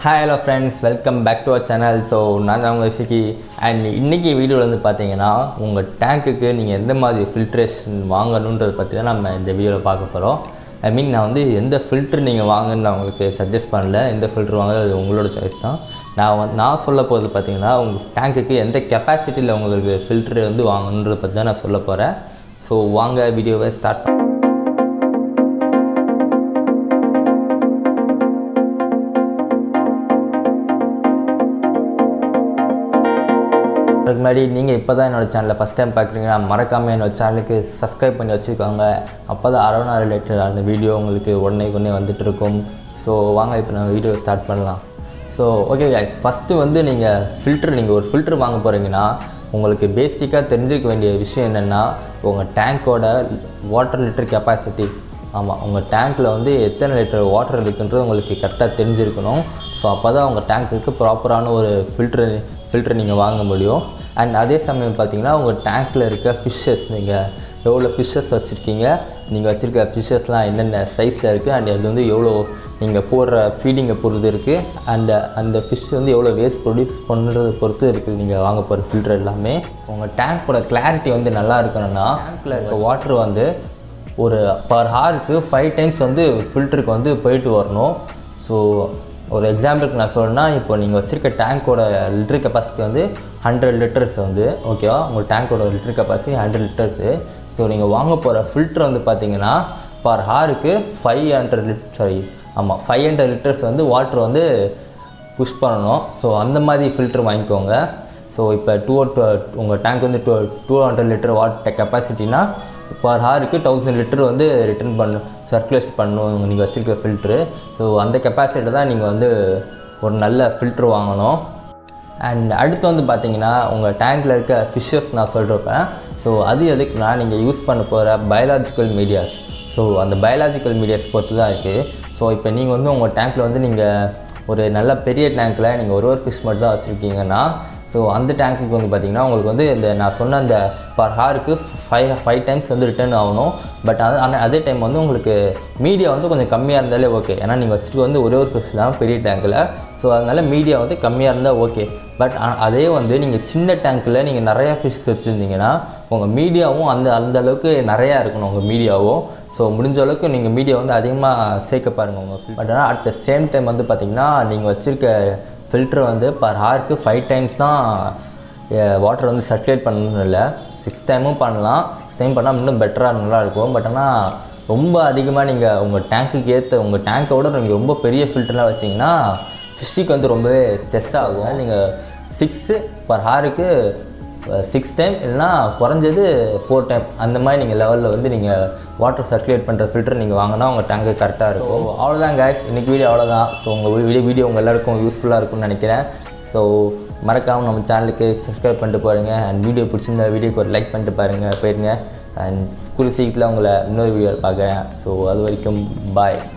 Hi hello friends, welcome back to our channel. So நான் தான் உங்க சிக்கி and இன்னைக்கு வீடியோல வந்து பாத்தீங்கன்னா உங்க டேங்க்குக்கு நீங்க எந்த மாதிரி ஃபில்ட்ரேஷன் வாங்கணும்ன்றத பத்தி தான் நம்ம இந்த வீடியோல பார்க்க போறோம். I mean நான் வந்து எந்த ஃபில்டர் நீங்க வாங்கன்னு நான் உங்களுக்கு சஜஸ்ட் பண்ணல. எந்த ஃபில்டர் வாங்குறது உங்களோட சாய்ஸ் தான். நான் சொல்ல போறது பாத்தீங்கன்னா உங்க டேங்க்குக்கு எந்த கெபாசிட்டில உங்களுக்கு ஃபில்டர் வந்து வாங்கணும்ன்றத பத்தி தான் நான் சொல்ல போறேன். So வாங்க வீடியோவை ஸ்டார்ட் அதுக்கு முன்னாடி நீங்கள் இப்போ தான் என்னோடய சேனலை ஃபஸ்ட் டைம் பார்க்குறீங்கன்னா மறக்காமல் என்னோடய சேனலுக்கு சப்ஸ்கிரைப் பண்ணி வச்சுக்கோங்க. அப்போ தான் அரோனா ரிலேட்டட் அந்த வீடியோ உங்களுக்கு உடனே வந்துட்டு இருக்கும். ஸோ வாங்க இப்போ நான் வீடியோ ஸ்டார்ட் பண்ணலாம். ஸோ ஓகே ஃபஸ்ட்டு வந்து நீங்கள் ஒரு ஃபில்ட்ரு வாங்க போகிறீங்கன்னா உங்களுக்கு பேசிக்காக தெரிஞ்சுக்க வேண்டிய விஷயம் என்னென்னா உங்கள் டேங்க்கோட வாட்டர் லிட்டர் கெப்பாசிட்டி. ஆமாம், உங்கள் டேங்க்கில் வந்து எத்தனை லிட்டர் வாட்டர் இருக்குன்றது உங்களுக்கு கரெக்டாக தெரிஞ்சிருக்கணும். ஸோ அப்போ தான் உங்கள் டேங்க்குக்கு ப்ராப்பரான ஒரு ஃபில்ட்ரு நீங்கள் வாங்க முடியும். அண்ட் அதே சமயம் பார்த்தீங்கன்னா உங்கள் டேங்க்கில் இருக்க ஃபிஷ்ஷஸ் நீங்கள் எவ்வளோ ஃபிஷ்ஷஸ் வச்சுருக்கீங்க, நீங்கள் வச்சுருக்க ஃபிஷ்ஷஸ்லாம் என்னென்ன சைஸில் இருக்குது, அண்ட் அது வந்து எவ்வளோ நீங்கள் போடுற ஃபீடிங்கை பொறுத்து இருக்குது, அந்த ஃபிஷ் வந்து எவ்வளோ வேஸ்ட் ப்ரொடியூஸ் பண்ணுறதை பொறுத்து இருக்குது நீங்கள் வாங்க போகிற ஃபில்ட்ரு எல்லாமே. உங்கள் டேங்க்கோட கிளாரிட்டி வந்து நல்லா இருக்கணும்னா டேங்க்கில் இருக்க வாட்டர் வந்து ஒரு பர் ஹாருக்கு 5 டைம்ஸ் வந்து ஃபில்டருக்கு வந்து போயிட்டு வரணும். ஸோ ஒரு எக்ஸாம்பிளுக்கு நான் சொல்லணும்னா இப்போ நீங்கள் வச்சுருக்க டேங்க்கோட லிட்டர் கெப்பாசிட்டி வந்து 100 லிட்டர்ஸ் வந்து ஓகேவா, உங்கள் டேங்க்கோட லிட்டர் கெப்பாசிட்டி 100 லிட்டர்ஸு. ஸோ நீங்கள் வாங்க போகிற ஃபில்ட்ரு வந்து பார்த்தீங்கன்னா பர் ஹாருக்கு 500 லிட்டர்ஸ் வந்து வாட்டர் வந்து புஷ் பண்ணணும். ஸோ அந்த மாதிரி ஃபில்ட்ரு வாங்கிக்கோங்க. ஸோ இப்போ உங்கள் டேங்க் வந்து 200 லிட்டர் வாட்டர் கெப்பாசிட்டினா பர் ஹாருக்கு 1000 லிட்டர் வந்து சர்க்குலேட் பண்ணணும் நீங்கள் வச்சுருக்க ஃபில்ட்ரு. ஸோ அந்த கெப்பாசிட்டி தான் நீங்கள் வந்து ஒரு நல்ல ஃபில்ட்ரு வாங்கணும். அண்ட் அடுத்து வந்து பார்த்தீங்கன்னா உங்கள் டேங்க்கில் இருக்க ஃபிஷ்ஷஸ் நான் சொல்கிறப்பேன். ஸோ அது எதுக்குன்னா நீங்கள் யூஸ் பண்ண போகிற பயாலஜிக்கல் மீடியாஸ். ஸோ அந்த பயாலஜிக்கல் மீடியாஸ் பொறுத்து தான் இருக்குது. ஸோ இப்போ நீங்கள் வந்து உங்கள் டேங்க்கில் வந்து நீங்கள் ஒரு நல்ல பெரிய டேங்க்கில் நீங்கள் ஒரு ஃபிஷ் மட்டும் தான் வச்சுருக்கீங்கன்னா ஸோ அந்த டேங்க்குக்கு வந்து பார்த்திங்கன்னா உங்களுக்கு வந்து நான் சொன்ன அந்த பர் ஹாருக்கு 5 டைம்ஸ் வந்து ரிட்டர்ன் ஆகணும். பட் அதே டைம் வந்து உங்களுக்கு மீடியா வந்து கொஞ்சம் கம்மியாக இருந்தாலே ஓகே. ஏன்னா நீங்கள் வச்சுட்டு வந்து ஒரு ஃபிஷ் தான் பெரிய டேங்க்கில். ஸோ அதனால் மீடியா வந்து கம்மியாக இருந்தால் ஓகே. பட் அதே வந்து நீங்கள் சின்ன டேங்க்கில் நீங்கள் நிறையா ஃபிஷ் வச்சுருந்தீங்கன்னா உங்கள் மீடியாவும் அந்த அளவுக்கு நிறையா இருக்கணும் உங்கள் மீடியாவும். ஸோ முடிஞ்ச அளவுக்கு நீங்கள் மீடியா வந்து அதிகமாக சேர்க்க பாருங்கள் உங்கள். பட் ஆனால் அட் த சேம் டைம் வந்து பார்த்திங்கன்னா நீங்கள் வச்சுருக்க ஃபில்ட்ரு வந்து பர் ஹாருக்கு 5 டைம்ஸ் தான் வாட்டர் வந்து சர்க்குலேட் பண்ணணும் இல்லை, 6 டைமும் பண்ணலாம். 6 டைம் பண்ணால் இன்னும் பெட்டராக நல்லாயிருக்கும். பட் ஆனால் ரொம்ப அதிகமாக நீங்கள் உங்கள் டேங்க்குக்கு ஏற்ற உங்கள் டேங்க்கோட நீங்கள் ரொம்ப பெரிய ஃபில்டர்லாம் வச்சிங்கன்னா ஃபிஷ்ஷுக்கு வந்து ரொம்பவே ஸ்ட்ரெஸ் ஆகும். நீங்கள் 6 பர் ஹாருக்கு 6 டைம் இல்லைனா குறைஞ்சது 4 டைம் அந்த மாதிரி நீங்கள் லெவலில் வந்து நீங்கள் வாட்டர் சர்க்குலேட் பண்ணுற ஃபில்டர் நீங்கள் வாங்கினா உங்கள் டேங்க்கு கரெக்டாக இருக்கும். அவ்வளோதான் கைஸ், இன்றைக்கி வீடியோ அவ்வளோதான். ஸோ உங்கள் வீடியோ உங்கள் எல்லாருக்கும் யூஸ்ஃபுல்லாக இருக்கும்னு நினைக்கிறேன். ஸோ மறக்காமல் நம்ம சேனலுக்கு சப்ஸ்கிரைப் பண்ணிட்டு பாருங்கள். அண்ட் வீடியோ பிடிச்சிருந்த வீடியோக்கு ஒரு லைக் பண்ணிட்டு போயிருங்க. அண்ட் சீக்கிரத்தில் உங்களை இன்னொரு வீடியோ பார்க்குறேன். ஸோ அது வரைக்கும் பாய்.